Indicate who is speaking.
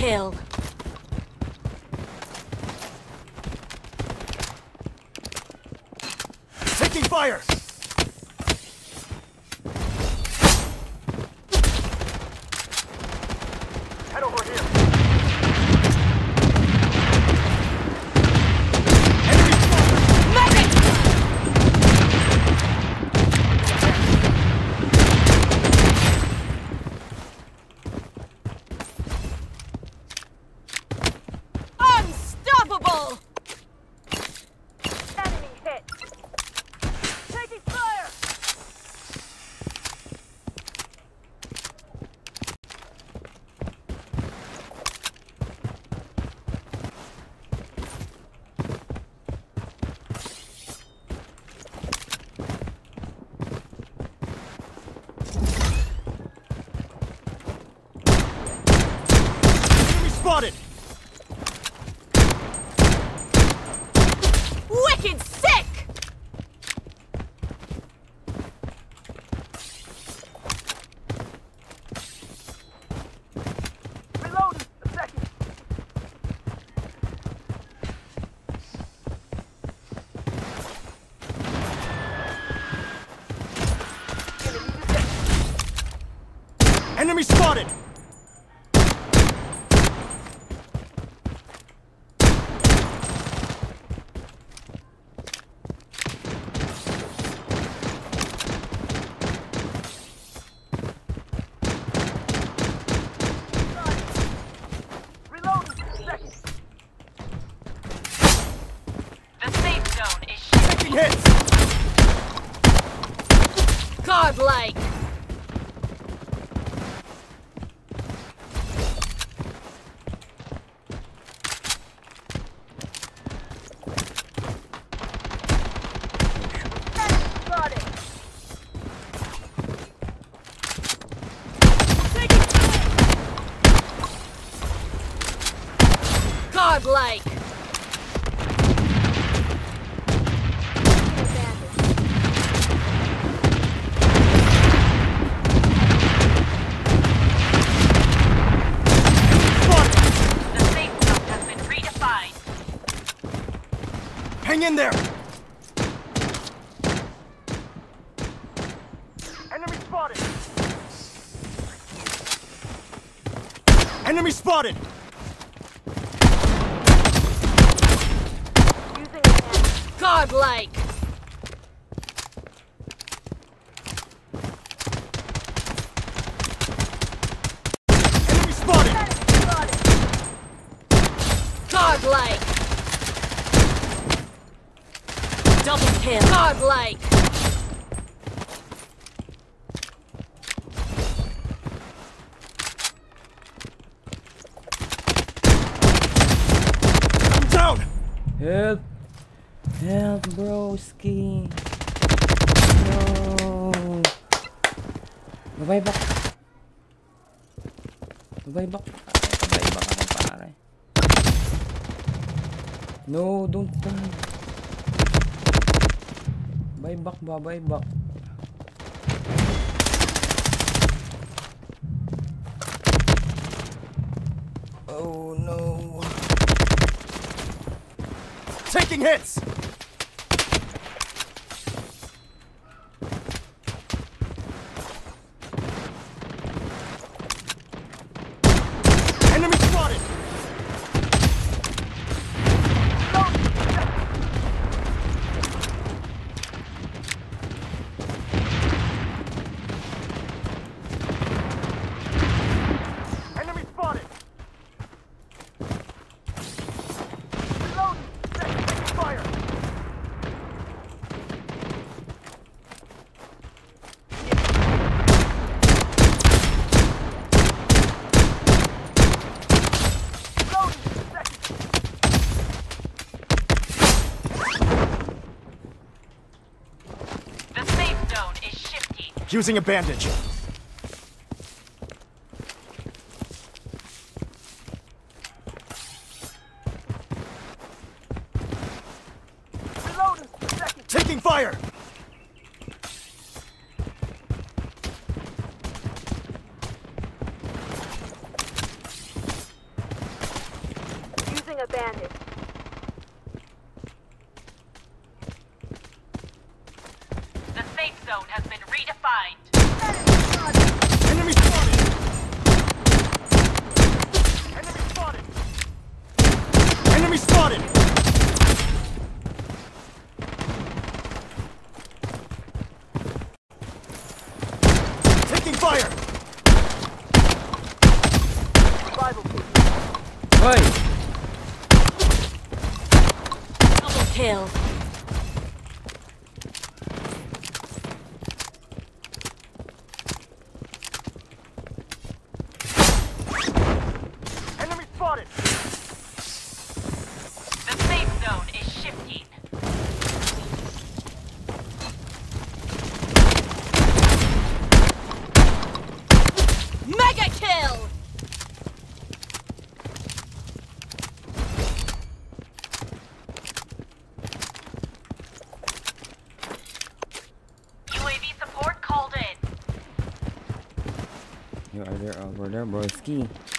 Speaker 1: kill.
Speaker 2: Taking fire! Head over here. Enemy spotted!
Speaker 1: Medic! Unstoppable! Enemy hit! Taking fire!
Speaker 2: Enemy spotted!
Speaker 1: Wicked sick!
Speaker 2: Reloading! A second! Enemy spotted! Reloading! A second!
Speaker 1: The safe zone is shifting.
Speaker 2: Taking hits!
Speaker 1: Godlike! Godlike! The safe zone has been redefined.
Speaker 2: Hang in there! Enemy spotted! Enemy spotted!
Speaker 1: Godlike!
Speaker 2: Enemy spotted!
Speaker 1: Godlike! Double kill! Godlike!
Speaker 2: I'm down!
Speaker 3: Help! Help, broski! No! Babay back! Babay back! Babay back ako, pare. No, don't. Babay back, babay back. Oh no!
Speaker 2: Taking hits! Enemy spotted! Enemy spotted! Reloading! Taking fire!
Speaker 1: The safe zone is shifting.
Speaker 2: Using a bandage. Reloading! Taking fire!
Speaker 4: bandit.
Speaker 1: The safe zone has been redefined.
Speaker 2: Enemy spotted! Enemy spotted! Enemy spotted! Taking fire!
Speaker 4: Survival kit.
Speaker 3: Hoy!
Speaker 1: Double kill.
Speaker 2: Enemy spotted!
Speaker 1: The safe zone is shifting. Mega kill! UAV support called in.
Speaker 3: You are there over there, broski.